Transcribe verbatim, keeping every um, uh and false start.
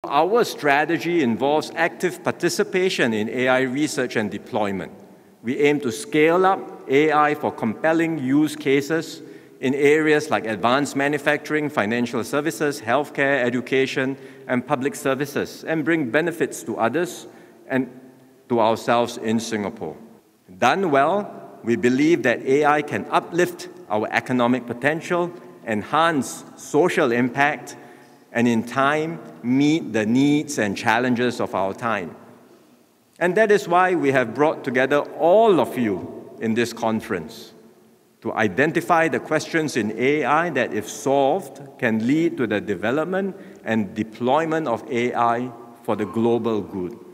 our strategy involves active participation in A I research and deployment. We aim to scale up A I for compelling use cases in areas like advanced manufacturing, financial services, healthcare, education, and public services, and bring benefits to others and to ourselves in Singapore. Done well, we believe that A I can uplift our economic potential, enhance social impact, and in time, meet the needs and challenges of our time. And that is why we have brought together all of you in this conference to identify the questions in A I that, if solved, can lead to the development and deployment of A I for the global good.